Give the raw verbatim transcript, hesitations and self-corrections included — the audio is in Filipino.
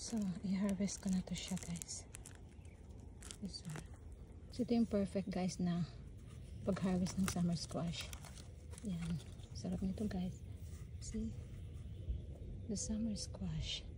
So, i-harvest ko na to siya, guys. This one. So, ito yung perfect, guys, na pag-harvest ng summer squash. Yan. Sarap nito, guys. See? The summer squash.